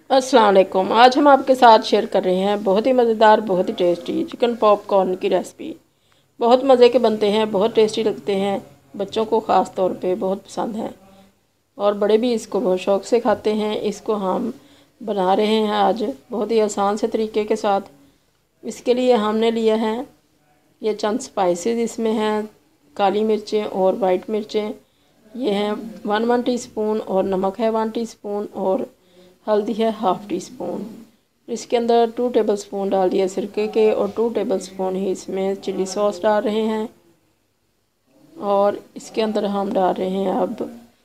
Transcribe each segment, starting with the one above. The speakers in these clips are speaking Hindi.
अस्सलाम वालेकुम। आज हम आपके साथ शेयर कर रहे हैं बहुत ही मज़ेदार, बहुत ही टेस्टी चिकन पॉपकॉर्न की रेसिपी। बहुत मज़े के बनते हैं, बहुत टेस्टी लगते हैं। बच्चों को ख़ास तौर पे बहुत पसंद हैं और बड़े भी इसको बहुत शौक़ से खाते हैं। इसको हम बना रहे हैं आज बहुत ही आसान से तरीके के साथ। इसके लिए हमने लिया है ये चंद स्पाइसेस। इसमें हैं काली मिर्चें और वाइट मिर्चें। ये हैं 1 टीस्पून और नमक है 1 टीस्पून और हल्दी है 1/2 टीस्पून। इसके अंदर 2 टेबलस्पून डाल दिया सिरके के और 2 टेबलस्पून ही इसमें चिली सॉस डाल रहे हैं। और इसके अंदर हम डाल रहे हैं अब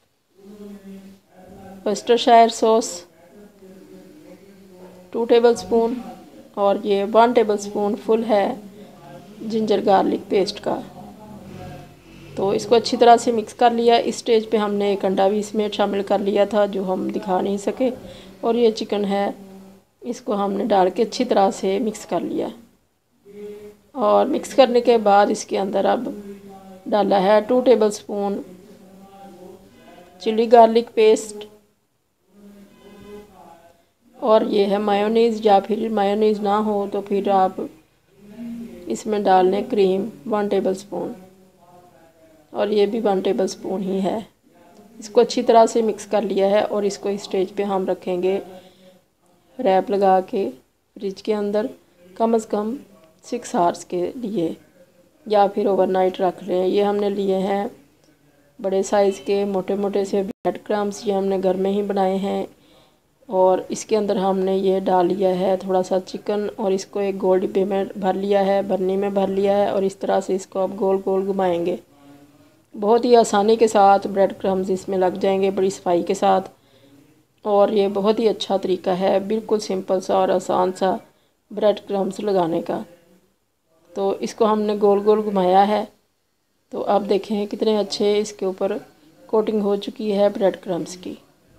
वर्सेस्टरशायर सॉस 2 टेबलस्पून और ये 1 टेबलस्पून फुल है जिंजर गार्लिक पेस्ट का। तो इसको अच्छी तरह से मिक्स कर लिया। इस स्टेज पे हमने एक अंडा भी इसमें शामिल कर लिया था जो हम दिखा नहीं सके। और ये चिकन है, इसको हमने डाल के अच्छी तरह से मिक्स कर लिया। और मिक्स करने के बाद इसके अंदर अब डाला है 2 टेबलस्पून चिली गार्लिक पेस्ट। और ये है मायोनीज़, या फिर मायोनीज़ ना हो तो फिर आप इसमें डाल लें क्रीम 1 टेबलस्पून और ये भी 1 टेबलस्पून ही है। इसको अच्छी तरह से मिक्स कर लिया है और इसको इस स्टेज पे हम रखेंगे रैप लगा के फ्रिज के अंदर कम से कम 6 आवर्स के लिए, या फिर ओवरनाइट रख लें। ये हमने लिए हैं बड़े साइज़ के मोटे मोटे से ब्रेड क्रम्स, ये हमने घर में ही बनाए हैं। और इसके अंदर हमने ये डाल लिया है थोड़ा सा चिकन और इसको एक गोल डिब्बे में भर लिया है, बर्नी में भर लिया है। और इस तरह से इसको अब गोल गोल घुमाएंगे। बहुत ही आसानी के साथ ब्रेड क्रम्स इसमें लग जाएंगे, बड़ी सफाई के साथ। और ये बहुत ही अच्छा तरीका है, बिल्कुल सिंपल सा और आसान सा ब्रेड क्रम्स लगाने का। तो इसको हमने गोल गोल घुमाया है। तो अब देखें कितने अच्छे इसके ऊपर कोटिंग हो चुकी है ब्रेड क्रम्स की।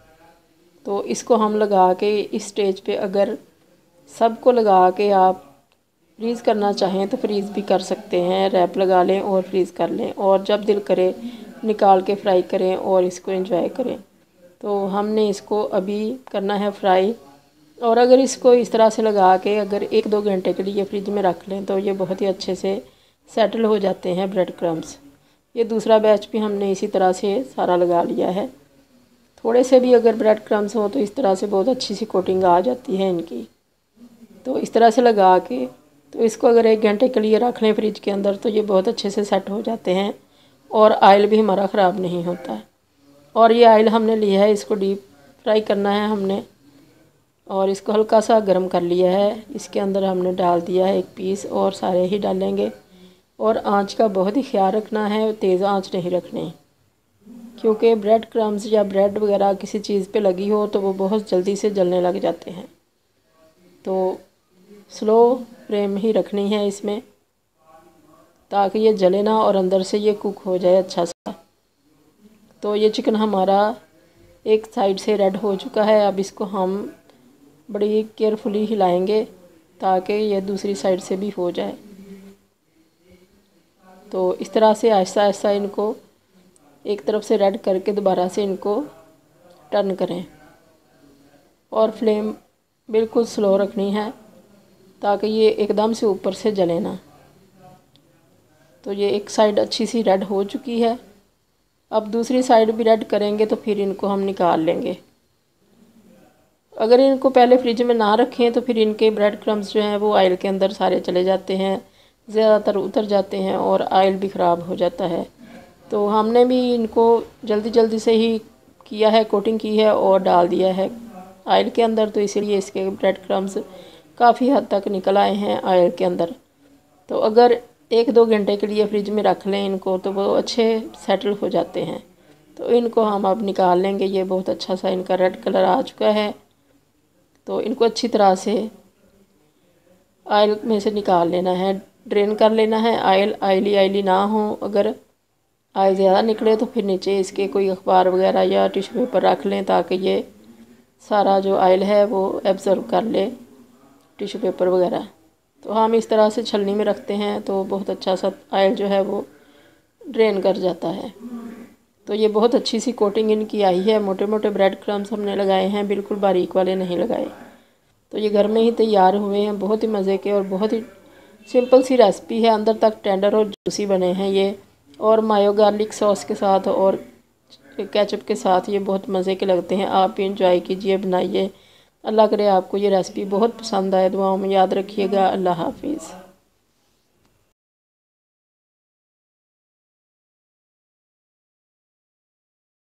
तो इसको हम लगा के इस स्टेज पे अगर सबको लगा के आप फ्रीज़ करना चाहें तो फ्रीज़ भी कर सकते हैं। रैप लगा लें और फ्रीज़ कर लें और जब दिल करे निकाल के फ्राई करें और इसको एंजॉय करें। तो हमने इसको अभी करना है फ्राई। और अगर इसको इस तरह से लगा के अगर 1-2 घंटे के लिए फ्रिज में रख लें तो ये बहुत ही अच्छे से सेटल हो जाते हैं ब्रेड क्रम्स। ये दूसरा बैच भी हमने इसी तरह से सारा लगा लिया है। थोड़े से भी अगर ब्रेड क्रम्स हो तो इस तरह से बहुत अच्छी सी कोटिंग आ जाती है इनकी। तो इस तरह से लगा के तो इसको अगर 1 घंटे के लिए रख लें फ्रिज के अंदर तो ये बहुत अच्छे से सेट हो जाते हैं और आयल भी हमारा ख़राब नहीं होता है। और ये आयल हमने लिया है, इसको डीप फ्राई करना है हमने। और इसको हल्का सा गर्म कर लिया है। इसके अंदर हमने डाल दिया है 1 पीस और सारे ही डालेंगे। और आंच का बहुत ही ख्याल रखना है, तेज़ आंच नहीं रखनी, क्योंकि ब्रेड क्रम्स या ब्रेड वगैरह किसी चीज़ पे लगी हो तो वो बहुत जल्दी से जलने लग जाते हैं। तो स्लो फ्लेम ही रखनी है इसमें ताकि ये जले ना और अंदर से ये कुक हो जाए अच्छा सा। तो ये चिकन हमारा एक साइड से रेड हो चुका है। अब इसको हम बड़ी केयरफुली हिलाएंगे ताकि ये दूसरी साइड से भी हो जाए। तो इस तरह से आहिस्ता आहिस्ता इनको एक तरफ से रेड करके दोबारा से इनको टर्न करें और फ्लेम बिल्कुल स्लो रखनी है ताकि ये एकदम से ऊपर से जले ना। तो ये एक साइड अच्छी सी रेड हो चुकी है। अब दूसरी साइड भी रेड करेंगे तो फिर इनको हम निकाल लेंगे। अगर इनको पहले फ्रिज में ना रखें तो फिर इनके ब्रेड क्रम्स जो हैं वो ऑयल के अंदर सारे चले जाते हैं, ज़्यादातर उतर जाते हैं और ऑयल भी ख़राब हो जाता है। तो हमने भी इनको जल्दी जल्दी से ही किया है, कोटिंग की है और डाल दिया है ऑयल के अंदर। तो इसीलिए इसके ब्रेड क्रम्स काफ़ी हद तक निकल आए हैं ऑयल के अंदर। तो अगर 1-2 घंटे के लिए फ्रिज में रख लें इनको तो वो अच्छे सेटल हो जाते हैं। तो इनको हम अब निकाल लेंगे। ये बहुत अच्छा सा इनका रेड कलर आ चुका है। तो इनको अच्छी तरह से ऑयल में से निकाल लेना है, ड्रेन कर लेना है। ऑयली ऑयली ना हो। अगर ऑयल ज़्यादा निकले तो फिर नीचे इसके कोई अखबार वगैरह या टिश्यू पेपर रख लें ताकि ये सारा जो ऑयल है वो एब्ज़ॉर्ब कर ले, टिश्यू पेपर वगैरह। तो हम इस तरह से छलनी में रखते हैं तो बहुत अच्छा सा ऑयल जो है वो ड्रेन कर जाता है। तो ये बहुत अच्छी सी कोटिंग इनकी आई है। मोटे मोटे ब्रेड क्रम्स हमने लगाए हैं, बिल्कुल बारीक वाले नहीं लगाए। तो ये घर में ही तैयार हुए हैं, बहुत ही मज़े के और बहुत ही सिंपल सी रेसिपी है। अंदर तक टेंडर और जूसी बने हैं ये, और मायो गार्लिक सॉस के साथ और केचप के साथ ये बहुत मज़े के लगते हैं। आप भी इंजॉय कीजिए, बनाइए। अल्लाह करे आपको ये रेसिपी बहुत पसंद आए। दुआओं में याद रखिएगा। अल्लाह हाफिज़।